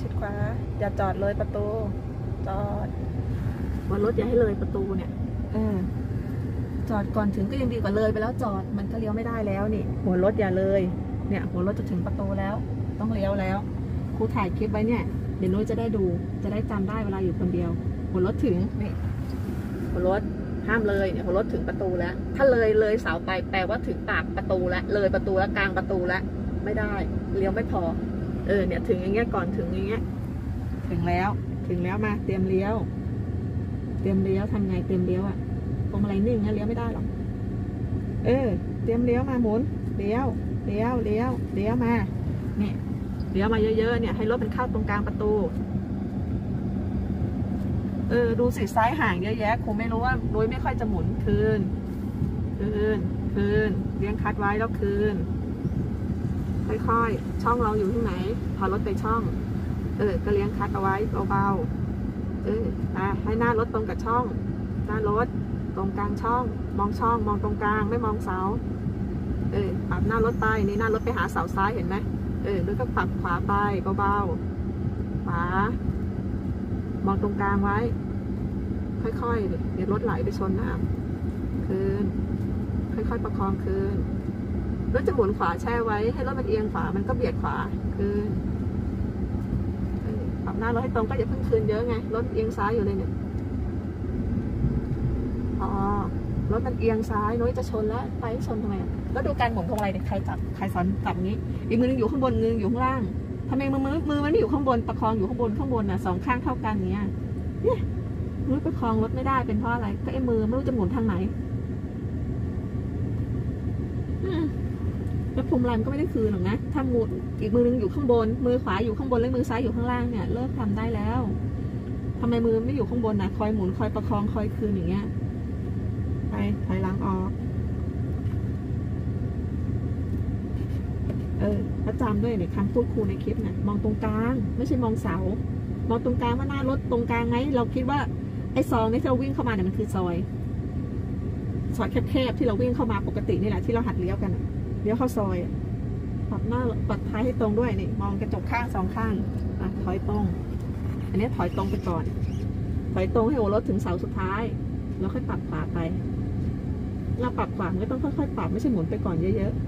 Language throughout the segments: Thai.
ชิดขวาอย่าจอดเลยประตูจอดว่ารถอย่าให้เลยประตูเนี่ยจอดก่อนถึงก็ยังดีกว่าเลยไปแล้วจอดมันก็เลี้ยวไม่ได้แล้วนี่หัวรถอย่าเลยเนี่ยหัวรถจะถึงประตูแล้วต้องเลี้ยวแล้วครูถ่ายคลิปไว้เนี่ยเดี๋ยวนุ้ยจะได้ดูจะได้จำได้เวลาอยู่คนเดียวหัวรถถึงนี่หัวรถห้ามเลยเนี่ยหัวรถถึงประตูแล้วถ้าเลยเสาไปแปลว่าถึงปากประตูแล้วเลยประตูแล้วกลางประตูแล้วไม่ได้เลี้ยวไม่พอเนี่ยถึงอย่างเงี้ยก่อนถึงอย่างเงี้ยถึงแล้วมาเตรียมเลี้ยวทำไงเตรียมเลี้ยวพวงมาลัยนิ่งนะเลี้ยวไม่ได้หรอกเตรียมเลี้ยวมาหมุนเลี้ยวมาเนี่ยเลี้ยวมาเยอะๆเนี่ยให้รถมันเข้าตรงกลางประตูดูสิซ้ายห่างเยอะแยะคงไม่รู้ว่าโดยไม่ค่อยจะหมุนคืนเลี้ยงคัดไว้แล้วคืนค่อยๆช่องเราอยู่ที่ไหนพอรถไปช่องก็เลี้ยงคัดเอาไว้เบาๆให้หน้ารถตรงกับช่องหน้ารถตรงกลางช่องมองตรงกลางไม่มองเสาปรับหน้ารถไปนี่หน้ารถไปหาเสาซ้ายเห็นไหมแล้วก็ปรับขวาไปเบาๆขวามองตรงกลางไว้ค่อยๆเดี๋ยวรถไหลไปชนหน้าคืนค่อยๆประคองคืนรถจะหมุนขวาแช่ไว้ให้รถมันเอียงขวามันก็เบียดขวาคืนปรับหน้ารถให้ตรงก็อย่าเพิ่งคืนเยอะไงรถเอียงซ้ายอยู่เลยเนี่ยรถมันเอียงซ้ายนุ้ยจะชนแล้วไปชนทำไมแล้วดูการหมุนพวงมาลัยเนี่ยใครสอนจับงี้อีกมือนึงอยู่ข้างบนมืออยู่ข้างล่างทำไมมือมันไม่อยู่ข้างบนประคองอยู่ข้างบนน่ะสองข้างเท่ากันเนี้ยนุ้ยประคองรถไม่ได้เป็นเพราะอะไรก็ไอ้มือไม่รู้จะหมุนทางไหนแล้วพวงมาลัยมันก็ไม่ได้คืนหรอกนะถ้าหมุนอีกมือนึงอยู่ข้างบนมือขวาอยู่ข้างบนแล้วมือซ้ายอยู่ข้างล่างเนี่ยเลิกทำได้แล้วทำไมมือไม่อยู่ข้างบนนะคอยหมุนคอยประคองคอยคืนอย่างเงี้ยไปถอยหลังออกประจำด้วยเนี่ยคำพูดครูในคลิปนะมองตรงกลางไม่ใช่มองเสามองตรงกลางว่าหน้ารถตรงกลางไงเราคิดว่าไอ้ซองที่เราวิ่งเข้ามาเนี่ยมันคือซอยแคบๆที่เราวิ่งเข้ามาปกตินี่แหละที่เราหัดเลี้ยวกันเลี้ยวเข้าซอยปรับหน้าปัดท้ายให้ตรงด้วยนี่มองกระจกข้างสองข้างถอยตรงอันนี้ถอยตรงไปก่อนถอยตรงให้หัวรถถึงเสาสุดท้ายแล้วค่อยปรับขวาไปเราปรับขวาไม่ต้องค่อยๆปรับไม่ใช่หมุนไปก่อนเยอะ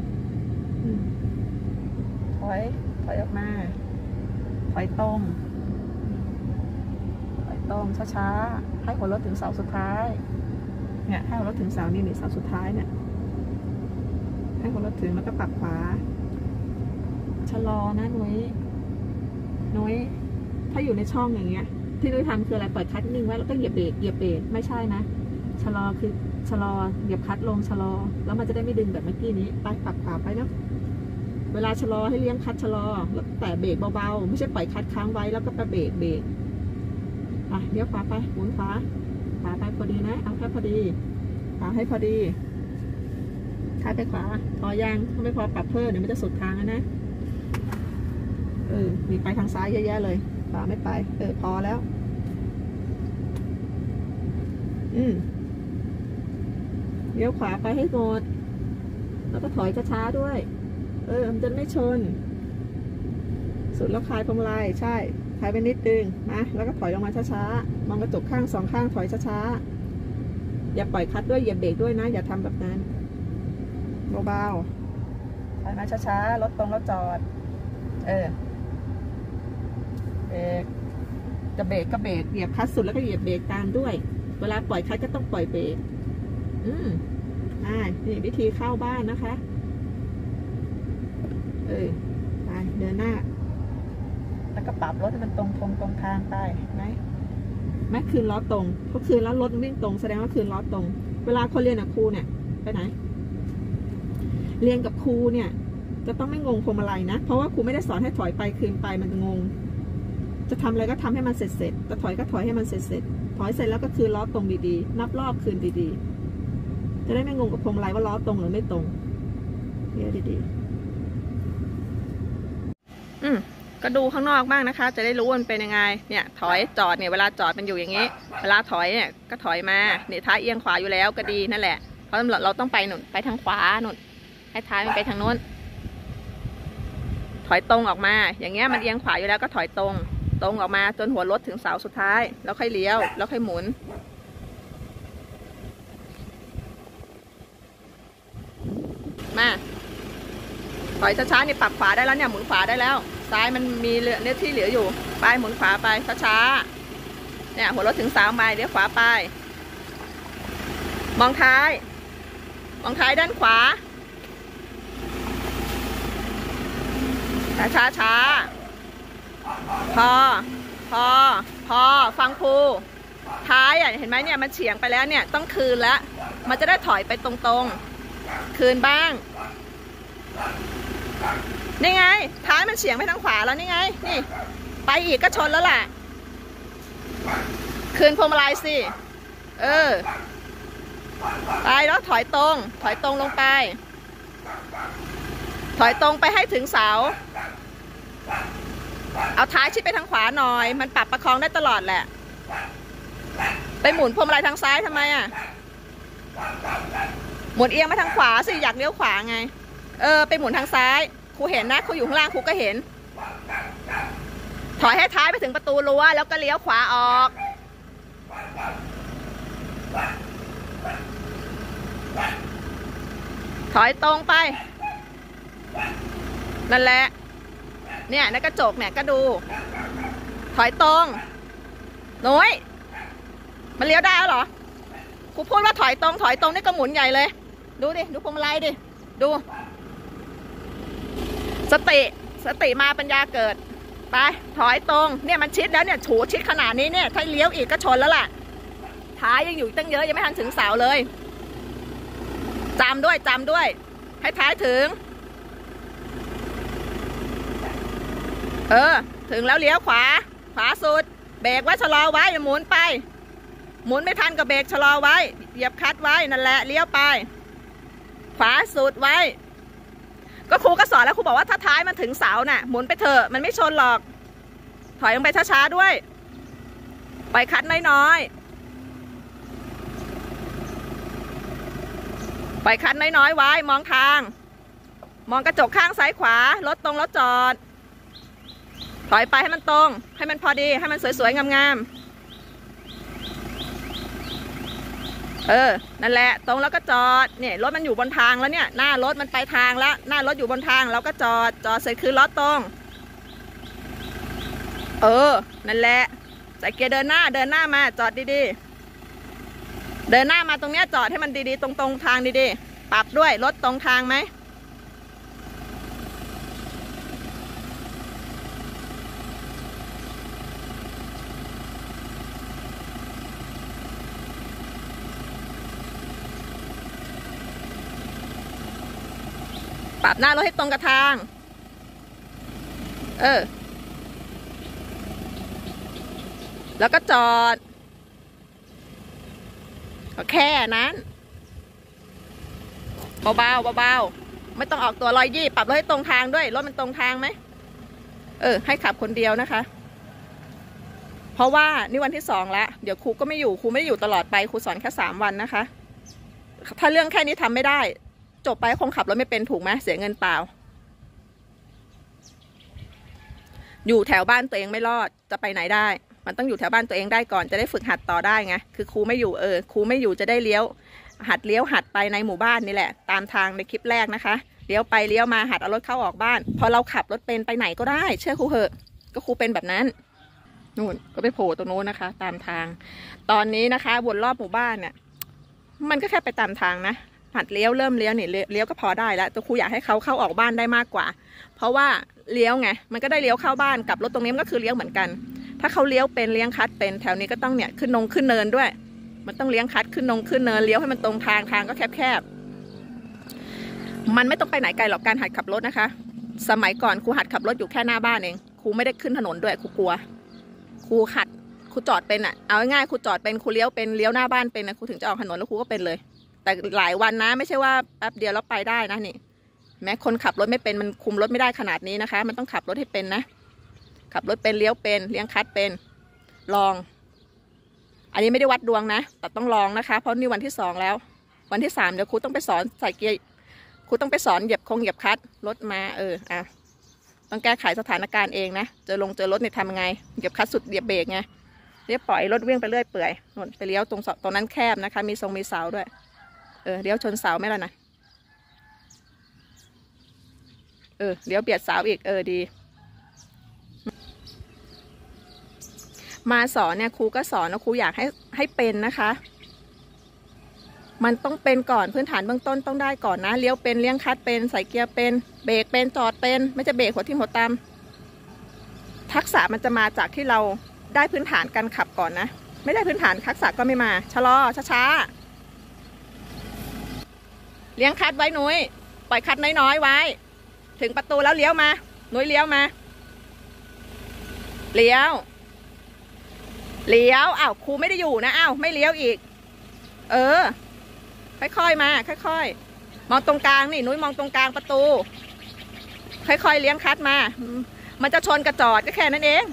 ๆถอยออกมาถอยตรงช้าๆให้หัวรถถึงเสาสุดท้ายเนี่ยให้หัวรถถึงเสานี่เสาสุดท้ายเนี่ยให้หัวรถถึงแล้วก็ปรับขวาชะลอนะนุ้ยถ้าอยู่ในช่องอย่างเงี้ยที่นุ้ยทำคืออะไรปล่อยคัดนิ่งไว้แล้วก็เหยียบเบรกไม่ใช่นะชะลอคือชะลอเหยียบคัดลงชะลอแล้วมันจะได้ไม่ดึงแบบเมื่อกี้นี้ไปปรับขวาไปเนาะเวลาชะลอให้เลี้ยงคัดชะลอแล้วแต่เบรกเบาๆไม่ใช่ปล่อยคัดค้างไว้แล้วก็ไปเบรกเลี้ยวขวาไปหมุนขวาไปพอดีนะเอาแค่พอดีขวาให้พอดีคัดไปขวาพอยางถ้าไม่พอปรับเพิ่มเดี๋ยวมันจะสุดทางนะมีไปทางซ้ายเยอะแยะเลยขวาไม่ไปพอแล้วเลี้ยวขวาไปให้หมดแล้วก็ถอยช้าๆด้วยมันจะไม่ชนสุดแล้วคลายพวงมาลัยใช่คลายไปนิดนึงนะแล้วก็ถอยลงมาช้าๆมองกระจกข้างสองข้างถอยช้าๆอย่าปล่อยคัดด้วยอย่าเบรกด้วยนะอย่าทำแบบนั้นเบาๆถอยมาช้าๆรถตรงแล้วจอดเบรกจะเบรกก็เบรกเหยียบคัดสุดแล้วก็เหยียบเบรกตามด้วยเวลาปล่อยคัดก็ต้องปล่อยเบรกนี่วิธีเข้าบ้านนะคะไปเดินหน้าแล้วก็ปรับรถให้มันตรงทางไปไหมคืนล้อตรงเพราะคืนแล้วรถวิ่งตรงแสดงว่าคืนล้อตรงเวลาคนเรียนกับครูเนี่ยไปไหนเรียนกับครูเนี่ยจะต้องไม่งงพวงมาลัยนะเพราะว่าครูไม่ได้สอนให้ถอยไปคืนไปมันจะงงจะทำอะไรก็ทำให้มันเสร็จจะถอยก็ถอยให้มันเสร็จถอยเสร็จแล้วก็คืนล้อตรงดีๆนับรอบคืนดีๆจะได้ไม่งงกับพวงมาลัยว่าล้อตรงหรือไม่ตรงเรียนดีๆก็ดูข้างนอกบ้างนะคะจะได้รู้มันเป็นยังไงเนี่ยถอยจอดเนี่ยเวลาจอดมันอยู่อย่างนี้เวลาถอยเนี่ยก็ถอยมาเนี่ยท้ายเอียงขวาอยู่แล้วก็ดีนั่นแหละเพราะเราต้องไปหนุนไปทางขวาหนุนให้ท้ายมันไปทางโน้นถอยตรงออกมาอย่างเงี้ยมันเอียงขวาอยู่แล้วก็ถอยตรงออกมาจนหัวรถถึงเสาสุดท้ายแล้วค่อยเลี้ยวแล้วค่อยหมุนมาถอยช้าๆนี่ปรับขวาได้แล้วเนี่ยหมุนขวาได้แล้วซ้ายมันมีเนี่ยที่เหลืออยู่ไปหมุนขวาไปช้าๆเนี่ยหัวรถถึงเสาไปเดี๋ยวขวาไปมองท้ายด้านขวาช้าพอฟังครูท้ายเห็นไหมเนี่ยมันเฉียงไปแล้วเนี่ยต้องคืนแล้วมันจะได้ถอยไปตรงๆคืนบ้างนี่ไงท้ายมันเฉียงไปทางขวาแล้วนี่ไงนี่ไปอีกก็ชนแล้วแหละคืนพวงมาลัยสิไปแล้วถอยตรงลงไปถอยตรงไปให้ถึงเสาเอาท้ายชิดไปทางขวาหน่อยมันปรับประคองได้ตลอดแหละไปหมุนพวงมาลัยทางซ้ายทำไมหมุนเอียงมาทางขวาสิอยากเลี้ยวขวาไงไปหมุนทางซ้ายครูเห็นนะครูอยู่ข้างล่างครูก็เห็นถอยให้ท้ายไปถึงประตูรั้วแล้วก็เลี้ยวขวาออกถอยตรงไปนั่นแหละเนี่ยในกระจกเนี่ยก็ดูถอยตรงน้อยมันเลี้ยวได้แล้วเหรอครูพูดว่าถอยตรงนี่ก็หมุนใหญ่เลยดูดิดูพวงมาลัยดิดูสติมาปัญญาเกิดไปถอยตรงเนี่ยมันชิดแล้วเนี่ยฉูชิดขนาดนี้เนี่ยถ้าเลี้ยวอีกก็ชนแล้วล่ะท้ายยังอยู่ตั้งเยอะยังไม่ทันถึงเสาเลยจำด้วยให้ท้ายถึงถึงแล้วเลี้ยวขวาสุดเบรกไว้ชะลอไว้หมุนไปหมุนไม่ทันก็เบรกชะลอไว้เหยียบคลัตช์ไว้นั่นแหละเลี้ยวไปขวาสุดไว้ก็ครูก็สอนแล้วครูบอกว่าถ้าท้ายมันถึงเสาน่ะหมุนไปเถอะมันไม่ชนหรอกถอยลงไปช้าๆด้วยไปคลัตช์น้อยไปคลัตช์น้อยไว้มองทางมองกระจกข้างซ้ายขวารถตรงแล้วจอดถอยไปให้มันตรงให้มันพอดีให้มันสวยๆงามๆนั่นแหละตรงแล้วก็จอดเนี่ยรถมันอยู่บนทางแล้วเนี่ยหน้ารถมันไปทางแล้วหน้ารถอยู่บนทางเราก็จอดเสร็จคือล้อตรงนั่นแหละใส่เกียร์เดินหน้ามาจอดดีๆเดินหน้ามาตรงเนี้ยจอดให้มันดีๆตรงทางดีๆปรับด้วยรถตรงทางไหมปรับหน้ารถให้ตรงกับทางแล้วก็จอดก็แค่นั้นเบาไม่ต้องออกตัวลอยยี่ปรับรถให้ตรงทางด้วยรถมันตรงทางไหมให้ขับคนเดียวนะคะเพราะว่านี่วันที่2แล้วเดี๋ยวครูก็ไม่อยู่ครูไม่ได้อยู่ตลอดไปครูสอนแค่3 วันนะคะถ้าเรื่องแค่นี้ทำไม่ได้จบไปคงขับรถไม่เป็นถูกไหมเสียเงินเปล่าอยู่แถวบ้านตัวเองไม่รอดจะไปไหนได้มันต้องอยู่แถวบ้านตัวเองได้ก่อนจะได้ฝึกหัดต่อได้ไงคือครูไม่อยู่ครูไม่อยู่จะได้เลี้ยวหัดไปในหมู่บ้านนี่แหละตามทางในคลิปแรกนะคะเลี้ยวไปเลี้ยวมาหัดเอารถเข้าออกบ้านพอเราขับรถเป็นไปไหนก็ได้เชื่อครูเหอะก็ครูเป็นแบบนั้นนู่นก็ไปโผล่ตรงโน้นนะคะตามทางตอนนี้นะคะวนรอบหมู่บ้านเนี่ยมันก็แค่ไปตามทางนะหัดเลี้ยวเริ่มเลี้ยวนี่เลี้ยวก็พอได้แล้วแต่ครูอยากให้เขาเข้าออกบ้านได้มากกว่าเพราะว่าเลี้ยวไงมันก็ได้เลี้ยวเข้าบ้านกับรถตรงนี้มันก็คือเลี้ยวเหมือนกันถ้าเขาเลี้ยวเป็นเลี้ยงคัดเป็นแถวนี้ก็ต้องเนี่ยขึ้นเนินด้วยมันต้องเลี้ยงคัดขึ้นเนินเลี้ยวให้มันตรงทางก็แคบมันไม่ต้องไปไหนไกลหรอกการหัดขับรถนะคะสมัยก่อนครูหัดขับรถอยู่แค่หน้าบ้านเองครูไม่ได้ขึ้นถนนด้วยครูกลัวครูจอดเป็นเอาง่ายๆครูจอดเป็นครูเลี้ยวเป็นเลี้ยวหน้าบ้านเป็นนะครูถึงจะออกถนนแล้วครูก็เป็นเลยแต่หลายวันนะไม่ใช่ว่าแป๊บเดียวแล้วไปได้นะนี่แม้คนขับรถไม่เป็นมันคุมรถไม่ได้ขนาดนี้นะคะมันต้องขับรถให้เป็นนะขับรถเป็นเลี้ยวเป็นเลี้ยงคัดเป็นลองอันนี้ไม่ได้วัดดวงนะแต่ต้องลองนะคะเพราะนี่วันที่2แล้ววันที่3เดี๋ยวครูต้องไปสอนใส่เกียร์ครูต้องไปสอนเหยียบคัดรถมาต้องแก้ไขสถานการณ์เองนะเจอรถเนี่ยทำยังไงเหยียบคลัตช์สุดเหยียบเบรกไงเรียบปล่อยรถวิ่งไปเรื่อยเปื่อยหนุนไปเลี้ยวตรงนั้นแคบนะคะมีเสาด้วยเลี้ยวชนเสาไม่แล้วนะเลี้ยวเบียดเสาอีกดีมาสอนเนี่ยครูก็สอนนะครูอยากให้เป็นนะคะมันต้องเป็นก่อนพื้นฐานเบื้องต้นต้องได้ก่อนนะเลี้ยวเป็นเลี้ยงคลัตช์เป็นใส่เกียร์เป็นเบรกเป็นจอดเป็นไม่จะเบรกหัวทิ่มหัวตามทักษะมันจะมาจากที่เราได้พื้นฐานการขับก่อนนะไม่ได้พื้นฐานทักษะก็ไม่มาชะลอช้าเลี้ยงคลัตช์ไว้นุ้ยปล่อยคลัตช์น้อยๆไว้ถึงประตูแล้วเลี้ยวมานุ้ยเลี้ยวมาเลี้ยวอ้าวครูไม่ได้อยู่นะอ้าวไม่เลี้ยวอีกค่อยๆมาค่อยๆมองตรงกลางนี่นุ้ยมองตรงกลางประตูค่อยๆเลี้ยงคลัตช์มามันจะชนกระจอดก็แค่นั้นเอง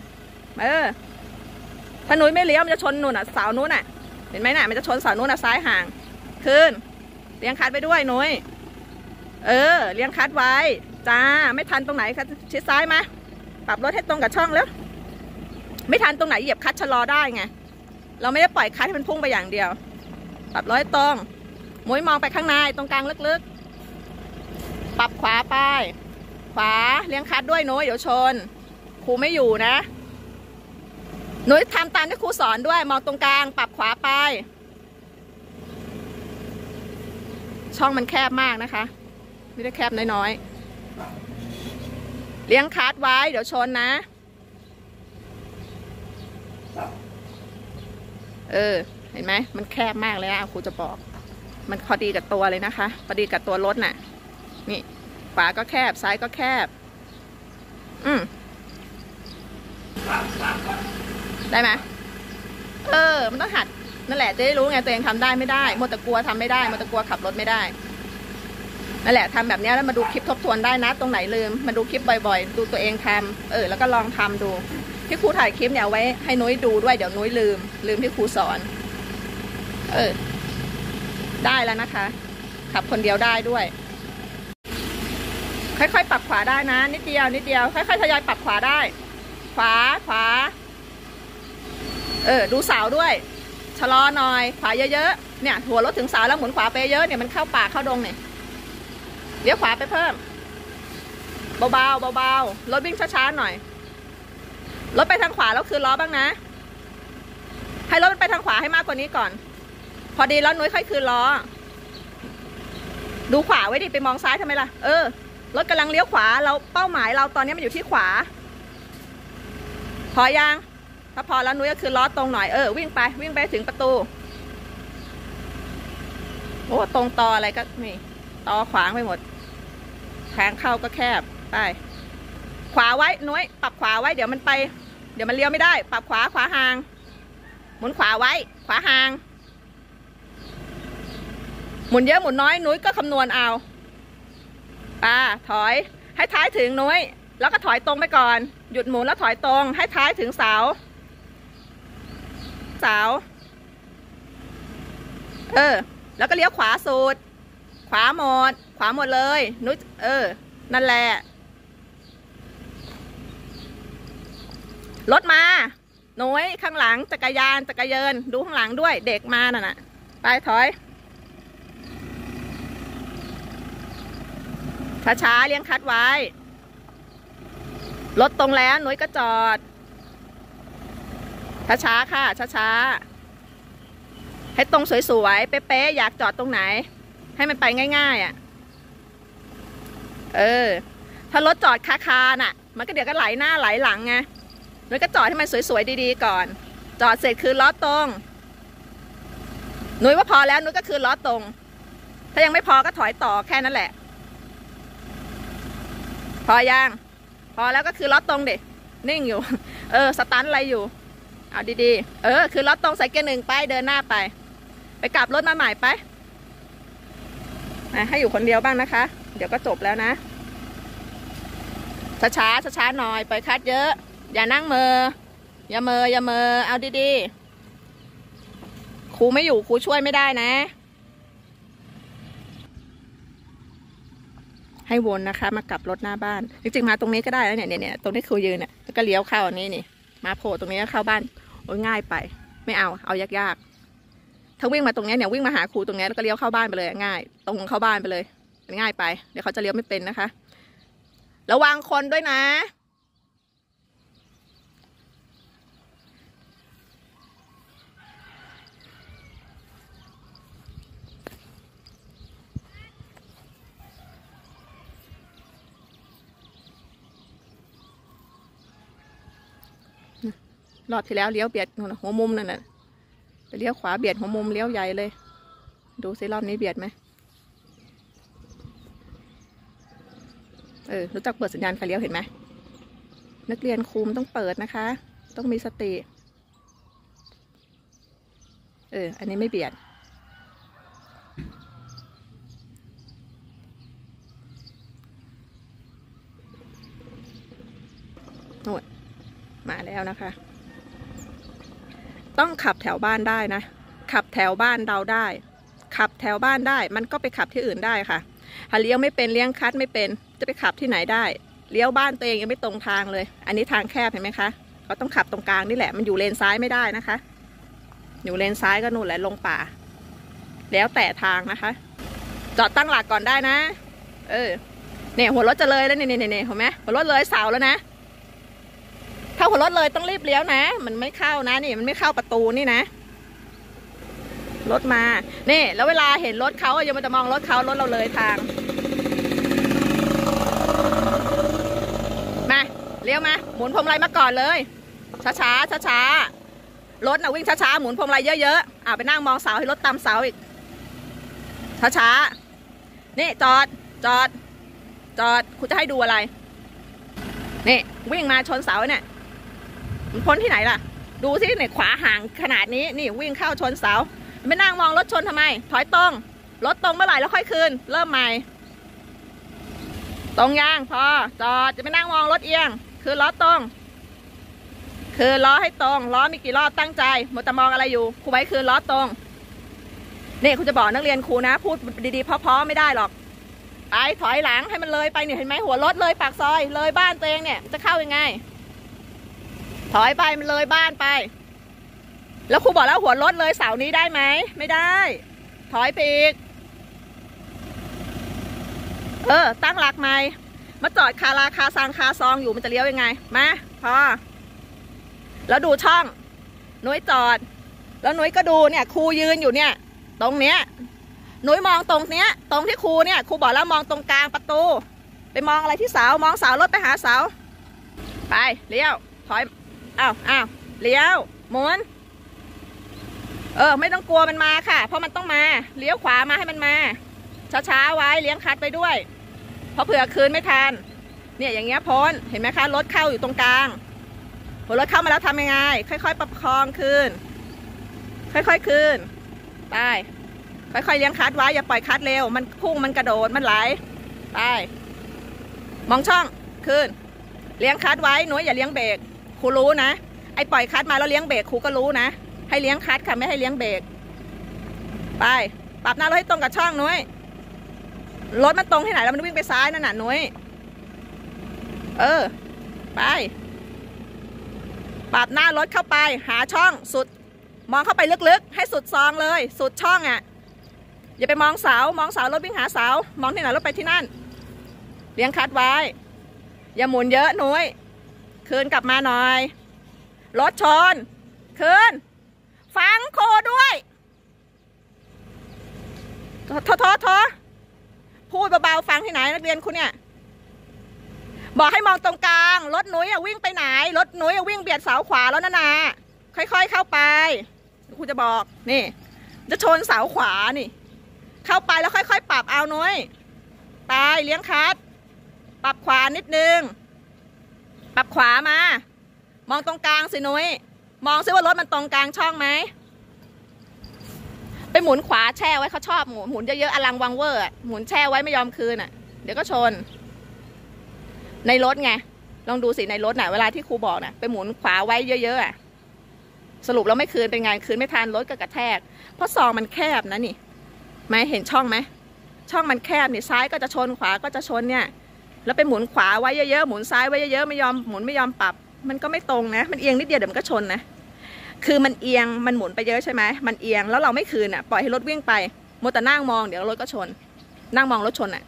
ถ้านุ้ยไม่เลี้ยวมันจะชนนู่นเสานู้นเห็นไหมมันจะชนเสานู้นซ้ายห่างขึ้นเลี้ยงคลัตช์ไปด้วยนุ้ยเลี้ยงคลัตช์ไว้จ้าไม่ทันตรงไหนคะชิดซ้ายมาปรับรถให้ตรงกับช่องแล้วไม่ทันตรงไหนเหยียบคลัตช์ชะลอได้ไงเราไม่ได้ปล่อยคลัตช์ให้มันพุ่งไปอย่างเดียวปรับรถให้ตรงมุ้ยมองไปข้างในตรงกลางลึกๆปรับขวาไปขวาเลี้ยงคลัตช์ด้วยนุ้ยเดี๋ยวชนครูไม่อยู่นะนุ้ยทำตามที่ครูสอนด้วยมองตรงกลางปรับขวาไปช่องมันแคบมากนะคะไม่ได้แคบน้อยๆเลี้ยงคลัตช์ไว้เดี๋ยวชนนะเห็นไหมมันแคบมากเลยนะครูจะบอกมันพอดีกับตัวเลยนะคะพอดีกับตัวรถน่ะนี่ขวาก็แคบซ้ายก็แคบได้ไหมมันต้องหัดนั่นแหละจะได้รู้ไงตัวเองทำได้ไม่ได้มัวแต่กลัวทำไม่ได้มัวแต่กลัวขับรถไม่ได้นั่นแหละทำแบบนี้แล้วมาดูคลิปทบทวนได้นะตรงไหนลืมมาดูคลิปบ่อยๆดูตัวเองทำแล้วก็ลองทำดูที่ครูถ่ายคลิปเนี่ยไว้ให้นุ้ยดูด้วยเดี๋ยวนุ้ยลืมที่ครูสอนได้แล้วนะคะขับคนเดียวได้ด้วยค่อยๆปรับขวาได้นะนิดเดียวค่อยๆทยอยปรับขวาได้ขวาดูเสาด้วยชะลอหน่อยขวาเยอะๆเนี่ยหัวรถถึงเสาแล้วหมุนขวาไปเยอะเนี่ยมันเข้าป่าเข้าดงเนี่ยเลี้ยวขวาไปเพิ่มเบาๆรถวิ่งช้าๆหน่อยรถไปทางขวาแล้วคืนล้อบ้างนะให้รถมันไปทางขวาให้มากกว่านี้ก่อนพอดีแล้วนุ้ยค่อยคืนล้อดูขวาไว้ดิไปมองซ้ายทำไมล่ะรถกำลังเลี้ยวขวาเราเป้าหมายเราตอนนี้มันอยู่ที่ขวาพอยังถ้าพอแล้วนุ้ยก็คืนล้อตรงหน่อยวิ่งไปถึงประตูโอ้ตรงต่ออะไรก็นี่ต่อขวางไปหมดทางเข้าก็แคบไปขวาไว้นุ้ยปรับขวาไว้เดี๋ยวมันเลี้ยวไม่ได้ปรับขวาห่างหมุนขวาไว้ขวาห่างหมุนเยอะหมุนน้อยนุ้ยก็คำนวณเอาถอยให้ท้ายถึงนุ้ยแล้วก็ถอยตรงไปก่อนหยุดหมุนแล้วถอยตรงให้ท้ายถึงเสาแล้วก็เลี้ยวขวาสุดขวาหมดเลยนุ้ยนั่นแหละรถมานุ้ยข้างหลังจักรยานดูข้างหลังด้วยเด็กมาน่ะไปถอยช้าเลี้ยงคลัตช์ไว้รถตรงแล้วนุ้ยก็จอดช้าค่ะช้าให้ตรงสวยๆเป๊ะๆอยากจอดตรงไหนให้มันไปง่ายถ้ารถจอดคาน่ะมันก็เดี๋ยวก็ไหลหน้าไหลหลังไงนุ้ยก็จอดให้มันสวยๆดีๆก่อนจอดเสร็จคืนล้อตรงนุ้ยว่าพอแล้วนุ้ยก็คืนล้อตรงถ้ายังไม่พอก็ถอยต่อแค่นั้นแหละพอยังพอแล้วก็คือล้อตรงเด็กนิ่งอยู่สตันอะไรอยู่เอาดีๆคือล้อตรงใส่เกียร์ 1ไปเดินหน้าไปกลับรถมาใหม่ไปให้อยู่คนเดียวบ้างนะคะเดี๋ยวก็จบแล้วนะช้าหน่อยปล่อยคลัตช์เยอะอย่านั่งอย่าเมอเอาดีๆครูไม่อยู่ครูช่วยไม่ได้นะให้วนนะคะมากลับรถหน้าบ้านจริงๆมาตรงนี้ก็ได้แล้วเนี่ยตรงที่ครูยืนเนี่ยแล้วก็เลี้ยวเข้าอันนี้นี่มาโผล่ตรงนี้เข้าบ้านโอ้ยง่ายไปไม่เอายากๆถ้าวิ่งมาตรงนี้เนี่ยวิ่งมาหาครูตรงนี้แล้วก็เลี้ยวเข้าบ้านไปเลยง่ายตรงเข้าบ้านไปเลยง่ายไปเดี๋ยวเขาจะเลี้ยวไม่เป็นนะคะระวังคนด้วยนะรอบที่แล้วเลี้ยวเบียดหัวมุมนั่นน่ะไปเลี้ยวขวาเบียดหัวมุมเลี้ยวใหญ่เลยดูซิรอบนี้เบียดไหมรู้จักเปิดสัญญาณไฟเลี้ยวเห็นไหมนักเรียนครูมันต้องเปิดนะคะต้องมีสติอันนี้ไม่เบียดโน่นมาแล้วนะคะต้องขับแถวบ้านได้นะขับแถวบ้านเราได้ขับแถวบ้านได้มันก็ไปขับที่อื่นได้ค่ะถ้าเลี้ยวไม่เป็นเลี้ยงคัดไม่เป็นจะไปขับที่ไหนได้เลี้ยวบ้านตัวเองยังไม่ตรงทางเลยอันนี้ทางแคบเห็นไหมคะเขาต้องขับตรงกลางนี่แหละมันอยู่เลนซ้ายไม่ได้นะคะอยู่เลนซ้ายก็นู่นแหละลงป่าแล้วแต่ทางนะคะจอดตั้งหลักก่อนได้นะเนี่ยหัวรถจะเลยแล้วเนี่ยเห็นไหมหัวรถเลยเสาแล้วนะถ้าหัวรถเลยต้องรีบเลี้ยวนะมันไม่เข้านะนี่มันไม่เข้าประตูนี่นะรถมานี่แล้วเวลาเห็นรถเขายังมันจะมองรถเขารถเราเลยทางมาเลี้ยวมาหมุนพวงมาลัยมาก่อนเลยช้ารถน่ะวิ่งช้าหมุนพวงมาลัยเยอะๆไปนั่งมองเสาให้รถตามเสาอีกช้านี่จอดคุณจะให้ดูอะไรนี่วิ่งมาชนเสาเนี่ยมันพ้นที่ไหนล่ะดูสิเนี่ยขวาห่างขนาดนี้นี่วิ่งเข้าชนเสาไม่นั่งมองรถชนทำไมถอยตรงรถตรงเมื่อไหร่แล้วค่อยคืนเริ่มใหม่ตรงยางพอจอดจะไม่นั่งมองรถเอียงคือล้อตรงคือล้อให้ตรงล้อมีกี่รอบตั้งใจหมดแต่มองอะไรอยู่ครูไว้คือล้อตรงนี่คุณจะบอกนักเรียนครูนะพูดดีๆเพราะๆไม่ได้หรอกไปถอยหลังให้มันเลยไปเนี่ยเห็นไหมหัวรถเลยปากซอยเลยบ้านตัวเองเนี่ยจะเข้ายังไงถอยไปมันเลยบ้านไปแล้วครูบอกแล้วหัวรถเลยเสานี้ได้ไหมไม่ได้ถอยไปอีกตั้งหลักใหม่มาจอดคาราคาซังคาซองอยู่มันจะเลี้ยวยังไงมาพอแล้วดูช่องนุ้ยจอดแล้วนุ้ยก็ดูเนี่ยครูยืนอยู่เนี่ยตรงเนี้ยนุ้ยมองตรงเนี้ยตรงที่ครูเนี่ยครูบอกแล้วมองตรงกลางประตูไปมองอะไรที่เสามองเสารถไปหาเสาไปเลี้ยวถอยอ้าวเลี้ยวหมุนไม่ต้องกลัวมันมาค่ะเพราะมันต้องมาเลี้ยวขวามาให้มันมาช้าไว้เลี้ยงคัดไปด้วยเพราะเผื่อคืนไม่ทันเนี่ยอย่างเงี้ยพ้นเห็นไหมคะรถเข้าอยู่ตรงกลางพอรถเข้ามาแล้วทำยังไงค่อยๆประคองคืนค่อยๆคืนไปค่อยๆเลี้ยงคัดไว้อย่าปล่อยคัดเร็วมันพุ่งมันกระโดดมันไหลไปมองช่องคืนเลี้ยงคัดไว้หนูอย่าเลี้ยงเบรกครูรู้นะไอ้ปล่อยคัดมาแล้วเลี้ยงเบรกครูก็รู้นะให้เลี้ยงคัดค่ะไม่ให้เลี้ยงเบรกไปปรับหน้ารถให้ตรงกับช่องนุ้ยรถมันตรงที่ไหนแล้วมันวิ่งไปซ้ายนั่นน่ะนุ้ยไปปรับหน้ารถเข้าไปหาช่องสุดมองเข้าไปลึกๆให้สุดซองเลยสุดช่องอย่าไปมองเสารถวิ่งหาเสามองที่ไหนรถไปที่นั่นเลี้ยงคัดไว้อย่าหมุนเยอะนุ้ยคืนกลับมาหน่อยรถชนคืนฟังโคด้วยโทพูดเบาๆฟังที่ไหนนักเรียนคุณเนี่ยบอกให้มองตรงกลางรถนุ้ยวิ่งไปไหนรถนุ้ยวิ่งเบียดเสาขวาแล้วนะค่อยๆเข้าไปครูจะบอกนี่จะชนเสาขวานี่เข้าไปแล้วค่อยๆปรับเอานุ้ยไปเลี้ยงคัดปรับขวานิดนึงปรับขวามามองตรงกลางสินุ้ยมองซิว่ารถมันตรงกลางช่องไหมไปหมุนขวาแช่ไว้เขาชอบหมุนเยอะๆอลังวังเวอร์หมุนแช่ไว้ไม่ยอมคืนเดี๋ยวก็ชนในรถไงลองดูสิในรถเวลาที่ครูบอกไปหมุนขวาไว้เยอะๆสรุปแล้วไม่คืนเป็นไงคืนไม่ทันรถก็กระแทกเพราะซองมันแคบนะนี่ไม่เห็นช่องไหมช่องมันแคบเนี่ยซ้ายก็จะชนขวาก็จะชนเนี่ยแล้วไปหมุนขวาไว้เยอะๆหมุนซ้ายไว้เยอะๆไม่ยอมหมุนไม่ยอมปรับมันก็ไม่ตรงนะมันเอียงนิดเดียวเดี๋ยวมันก็ชนนะคือมันเอียงมันหมุนไปเยอะใช่ไหมมันเอียงแล้วเราไม่คืนอ่ะปล่อยให้รถวิ่งไปมัวแต่นั่งมองเดี๋ยวรถก็ชนนั่งมองรถชนอ่ะ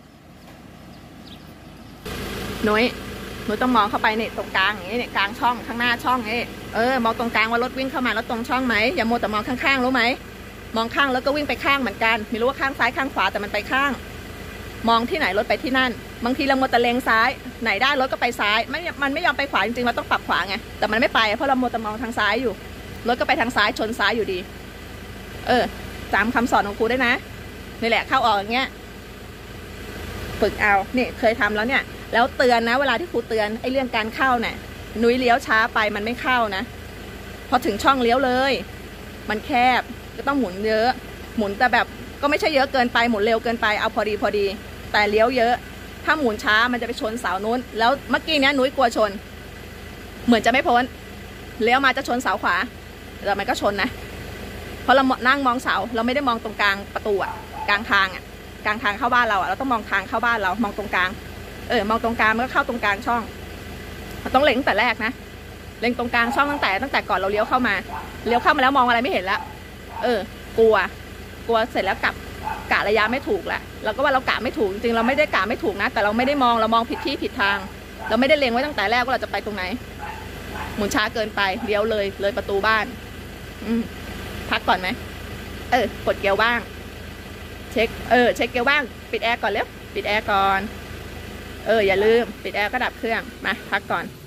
หนุ้ยต้องมองเข้าไปเนี่ยตรงกลางอย่างนี้เนี่ยกลางช่องข้างหน้าช่องนี่มองตรงกลางว่ารถวิ่งเข้ามาแล้วตรงช่องไหมอย่ามัวแต่มองข้างๆรู้ไหมมองข้างแล้วก็วิ่งไปข้างเหมือนกันไม่รู้ว่าข้างซ้ายข้างขวาแต่มันไปข้างมองที่ไหนรถไปที่นั่นบางทีเรามัวแต่เลงซ้ายไหนได้รถก็ไปซ้ายมันไม่ยอมไปขวาจริงๆเราต้องปรับขวาไงแต่มันไม่ไปเพราะเรามัวแต่มองทางซ้ายอยู่รถก็ไปทางซ้ายชนซ้ายอยู่ดีจำคำสอนของครูได้นะนี่แหละเข้าออกอย่างเงี้ยฝึกเอาเนี่ยเคยทำแล้วเนี่ยแล้วเตือนนะเวลาที่ครูเตือนไอ้เรื่องการเข้าเนี่ยนุ้ยเลี้ยวช้าไปมันไม่เข้านะพอถึงช่องเลี้ยวเลยมันแคบก็ต้องหมุนเยอะหมุนแต่แบบก็ไม่ใช่เยอะเกินไปหมุนเร็วเกินไปเอาพอดีแต่เลี้ยวเยอะถ้าหมุนช้ามันจะไปชนเสานู้นแล้วเมื่อกี้เนี้ยนุ้ยกลัวชนเหมือนจะไม่พ้นเลี้ยวมาจะชนเสาขวาแต่มันก็ชนนะเพราะเรานั่งมองเสาเราไม่ได้มองตรงกลางประตูกลางทางกลางทางเข้าบ้านเราเราต้องมองทางเข้าบ้านเรามองตรงกลางมองตรงกลางมันก็เข้าตรงกลางช่องต้องเล็งแต่แรกนะเล็งตรงกลางช่องตั้งแต่ก่อนเราเลี้ยวเข้ามาแล้วมองอะไรไม่เห็นแล้วกลัวเสร็จแล้วกะระยะไม่ถูกแหละเราก็ว่าเรากะไม่ถูกจริงเราไม่ได้กะไม่ถูกนะแต่เราไม่ได้มองเรามองผิดที่ผิดทางเราไม่ได้เล็งไว้ตั้งแต่แรกว่าเราจะไปตรงไหนหมุนช้าเกินไปเลี้ยวเลยประตูบ้านพักก่อนไหมกดเกียร์ว่างเช็คเกียร์ว่างปิดแอร์ก่อนเร็วปิดแอร์ก่อนอย่าลืมปิดแอร์ก็ดับเครื่องมาพักก่อน